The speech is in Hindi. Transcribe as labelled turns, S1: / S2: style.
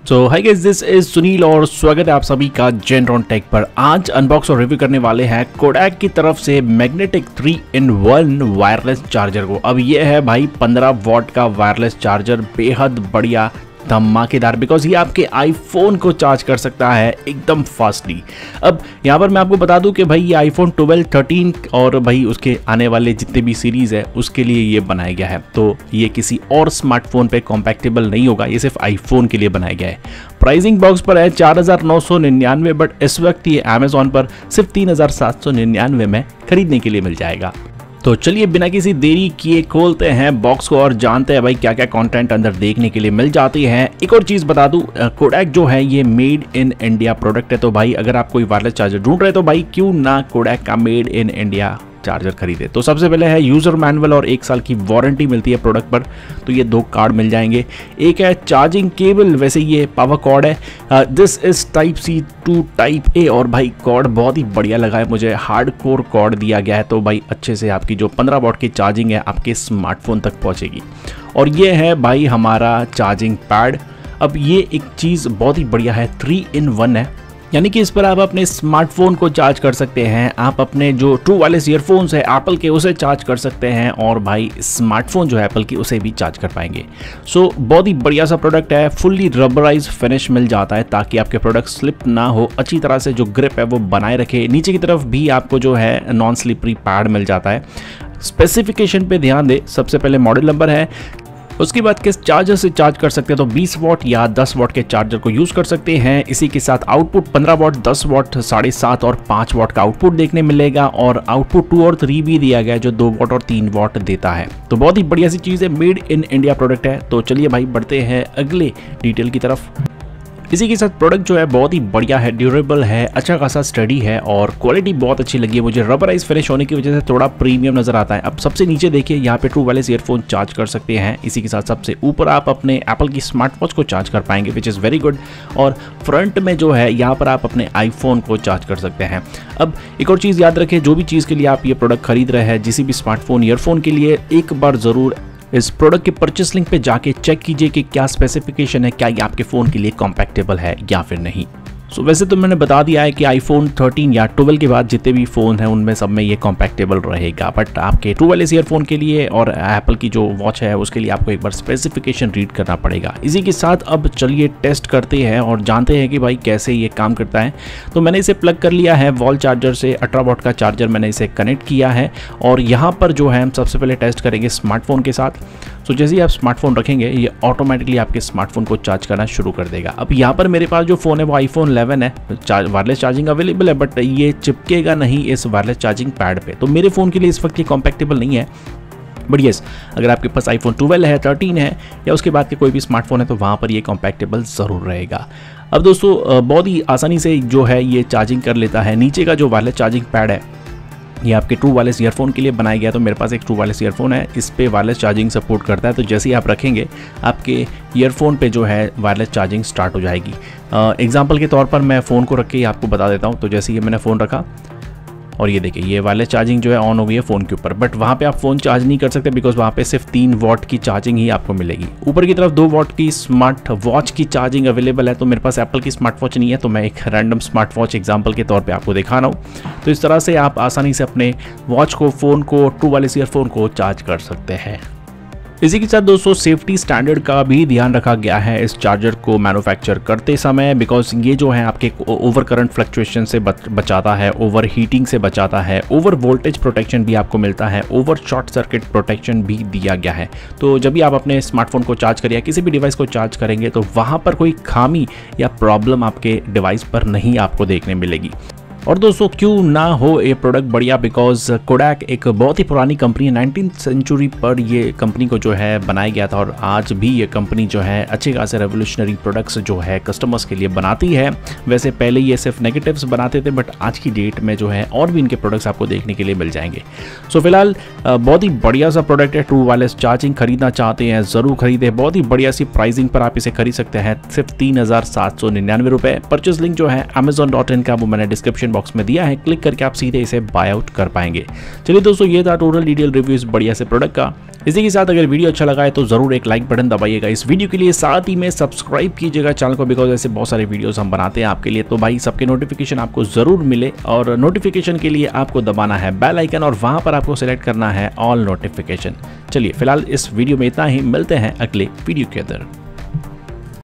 S1: So hi guys, this is Sunil और स्वागत है आप सभी का जेनरॉन टेक पर। आज अनबॉक्स और रिव्यू करने वाले हैं कोडैक की तरफ से मैग्नेटिक 3-in-1 वायरलेस चार्जर को। अब ये है भाई 15 वॉट का वायरलेस चार्जर, बेहद बढ़िया धमाकेदार, बिकॉज ये आपके आईफोन को चार्ज कर सकता है एकदम फास्टली। अब यहाँ पर मैं आपको बता दूं कि भाई ये आईफोन 12, 13 और भाई उसके आने वाले जितने भी सीरीज़ है उसके लिए ये बनाया गया है। तो ये किसी और स्मार्टफोन पे कॉम्पैक्टेबल नहीं होगा, ये सिर्फ आईफोन के लिए बनाया गया है। प्राइसिंग बॉक्स पर है 4999, बट इस वक्त ये अमेजोन पर सिर्फ 3799 में खरीदने के लिए मिल जाएगा। तो चलिए बिना किसी देरी किए खोलते हैं बॉक्स को और जानते हैं भाई क्या क्या कंटेंट अंदर देखने के लिए मिल जाती है। एक और चीज़ बता दूं, कोडैक जो है ये मेड इन इंडिया प्रोडक्ट है। तो भाई अगर आप कोई वायरलेस चार्जर ढूंढ रहे तो भाई क्यों ना कोडैक का मेड इन इंडिया चार्जर खरीदे। तो सबसे पहले है यूज़र मैनुअल और 1 साल की वारंटी मिलती है प्रोडक्ट पर। तो ये 2 कार्ड मिल जाएंगे। एक है चार्जिंग केबल, वैसे ये पावर कॉर्ड है। This is type C to type A, और भाई कॉर्ड बहुत ही बढ़िया लगा है मुझे, हार्ड कोर कॉर्ड दिया गया है। तो भाई अच्छे से आपकी जो 15 वॉट की चार्जिंग है आपके स्मार्टफोन तक पहुँचेगी। और ये है भाई हमारा चार्जिंग पैड। अब ये एक चीज़ बहुत ही बढ़िया है, 3-in-1 है, यानी कि इस पर आप अपने स्मार्टफोन को चार्ज कर सकते हैं, आप अपने जो ट्रू वायरलेस ईयरफोन्स है एप्पल के उसे चार्ज कर सकते हैं, और भाई स्मार्टफोन जो है एप्पल की उसे भी चार्ज कर पाएंगे। सो बहुत ही बढ़िया सा प्रोडक्ट है, फुल्ली रबराइज फिनिश मिल जाता है ताकि आपके प्रोडक्ट स्लिप ना हो, अच्छी तरह से जो ग्रिप है वो बनाए रखे। नीचे की तरफ भी आपको जो है नॉन स्लिपरी पैड मिल जाता है। स्पेसिफिकेशन पे ध्यान दे, सबसे पहले मॉडल नंबर है, उसके बाद किस चार्जर से चार्ज कर सकते हैं तो 20 वॉट या 10 वॉट के चार्जर को यूज़ कर सकते हैं। इसी के साथ आउटपुट 15 वॉट, 10 वॉट, 7.5 और 5 वॉट का आउटपुट देखने मिलेगा, और आउटपुट 2 और 3 भी दिया गया है जो 2 वॉट और 3 वॉट देता है। तो बहुत ही बढ़िया सी चीज़ है, मेड इन इंडिया प्रोडक्ट है। तो चलिए भाई बढ़ते हैं अगले डिटेल की तरफ। इसी के साथ प्रोडक्ट जो है बहुत ही बढ़िया है, ड्यूरेबल है, अच्छा खासा स्टडी है, और क्वालिटी बहुत अच्छी लगी है मुझे। रबराइज फिनिश होने की वजह से थोड़ा प्रीमियम नजर आता है। अब सबसे नीचे देखिए, यहाँ पे ट्रू वायरलेस ईयरफोन चार्ज कर सकते हैं। इसी के साथ सबसे ऊपर आप अपने एप्पल की स्मार्ट वॉच को चार्ज कर पाएंगे, विच इज़ वेरी गुड। और फ्रंट में जो है यहाँ पर आप अपने आईफोन को चार्ज कर सकते हैं। अब एक और चीज़ याद रखें, जो भी चीज़ के लिए आप ये प्रोडक्ट खरीद रहे हैं, किसी भी स्मार्टफोन ईयरफोन के लिए, एक बार ज़रूर इस प्रोडक्ट के परचेस लिंक पे जाके चेक कीजिए कि क्या स्पेसिफिकेशन है, क्या ये आपके फ़ोन के लिए कॉम्पैक्टेबल है या फिर नहीं। सो वैसे तो मैंने बता दिया है कि आईफोन 13 या 12 के बाद जितने भी फ़ोन हैं उनमें सब में ये कॉम्पैक्टेबल रहेगा, बट आपके ट्रू वायरलेस ईयरफोन के लिए और एप्पल की जो वॉच है उसके लिए आपको एक बार स्पेसिफिकेशन रीड करना पड़ेगा। इसी के साथ अब चलिए टेस्ट करते हैं और जानते हैं कि भाई कैसे ये काम करता है। तो मैंने इसे प्लग कर लिया है वॉल चार्जर से, 18 वॉट का चार्जर मैंने इसे कनेक्ट किया है, और यहाँ पर जो है हम सबसे पहले टेस्ट करेंगे स्मार्टफोन के साथ। सो जैसे ही आप स्मार्टफोन रखेंगे ये ऑटोमेटिकली आपके स्मार्टफोन को चार्ज करना शुरू कर देगा। अब यहाँ पर मेरे पास जो फ़ोन है वो आईफोन 11 है, वायरलेस चार्जिंग अवेलेबल है, बट ये चिपकेगा नहीं इस वायरलेस चार्जिंग पैड पे। तो मेरे फ़ोन के लिए इस वक्त ये कॉम्पैक्टेबल नहीं है। बट येस, अगर आपके पास आईफोन 12 है, 13 है या उसके बाद के कोई भी स्मार्टफोन है तो वहाँ पर ये कॉम्पैक्टेबल ज़रूर रहेगा। अब दोस्तों बहुत ही आसानी से जो है ये चार्जिंग कर लेता है। नीचे का जो वायरलेस चार्जिंग पैड है ये आपके ट्रू वायरलेस ईयरफोन के लिए बनाया गया। तो मेरे पास एक ट्रू वायरलेस ईयरफोन है, इस पे वायरलेस चार्जिंग सपोर्ट करता है। तो जैसे ही आप रखेंगे आपके ईयरफोन पे जो है वायरलेस चार्जिंग स्टार्ट हो जाएगी। एग्जांपल के तौर पर मैं फ़ोन को रख के आपको बता देता हूँ। तो जैसे ही मैंने फ़ोन रखा और ये देखिए ये वायरलेस चार्जिंग जो है ऑन हो गई है फ़ोन के ऊपर, बट वहाँ पे आप फ़ोन चार्ज नहीं कर सकते बिकॉज वहाँ पे सिर्फ 3 वॉट की चार्जिंग ही आपको मिलेगी। ऊपर की तरफ 2 वॉट की स्मार्ट वॉच की चार्जिंग अवेलेबल है। तो मेरे पास एप्पल की स्मार्ट वॉच नहीं है, तो मैं एक रैंडम स्मार्ट वॉच एग्जाम्पल के तौर पर आपको दिखा रहा हूँ। तो इस तरह से आप आसानी से अपने वॉच को, फ़ोन को, ट्रू वायरलेस ईयरफोन को चार्ज कर सकते हैं। इसी के साथ दोस्तों सेफ्टी स्टैंडर्ड का भी ध्यान रखा गया है इस चार्जर को मैन्युफैक्चर करते समय, बिकॉज ये जो है आपके ओवर करंट फ्लक्चुएशन से बचाता है, ओवर हीटिंग से बचाता है, ओवर वोल्टेज प्रोटेक्शन भी आपको मिलता है, ओवर शॉर्ट सर्किट प्रोटेक्शन भी दिया गया है। तो जब भी आप अपने स्मार्टफोन को चार्ज करें या किसी भी डिवाइस को चार्ज करेंगे तो वहाँ पर कोई खामी या प्रॉब्लम आपके डिवाइस पर नहीं आपको देखने मिलेगी। और दोस्तों क्यों ना हो ये प्रोडक्ट बढ़िया, बिकॉज कोडैक एक बहुत ही पुरानी कंपनी है, 19th सेंचुरी पर ये कंपनी को जो है बनाया गया था, और आज भी ये कंपनी जो है अच्छे खासे रेवोल्यूशनरी प्रोडक्ट्स जो है कस्टमर्स के लिए बनाती है। वैसे पहले ये सिर्फ नेगेटिव्स बनाते थे, बट आज की डेट में जो है और भी इनके प्रोडक्ट्स आपको देखने के लिए मिल जाएंगे। सो फिलहाल बहुत ही बढ़िया सा प्रोडक्ट है। ट्रू वायरलेस चार्जिंग खरीदना चाहते हैं ज़रूर खरीदें, बहुत ही बढ़िया सी प्राइसिंग पर आप इसे खरीद सकते हैं, सिर्फ 3799 रुपये। परचेज लिंक जो है amazon.in का वो मैंने डिस्क्रिप्शन बॉक्स में दिया है, क्लिक करके आप सीधे इसे बाय आउट कर पाएंगे। चलिए दोस्तों ये था टोटल डिटेल रिव्यू इस बढ़िया से प्रोडक्ट का। इसी के साथ अगर वीडियो अच्छा लगा है तो जरूर एक लाइक बटन दबाइएगा इस वीडियो के लिए, साथ ही में सब्सक्राइब कीजिएगा चैनल को, बिकॉज ऐसे बहुत सारे वीडियोस हम बनाते हैं आपके लिए। तो भाई सबके नोटिफिकेशन आपको जरूर मिले, और नोटिफिकेशन के लिए आपको दबाना है बेल आइकन और वहां पर आपको सिलेक्ट करना है ऑल नोटिफिकेशन। चलिए फिलहाल इस वीडियो में इतना ही, मिलते हैं अगले वीडियो के अंदर।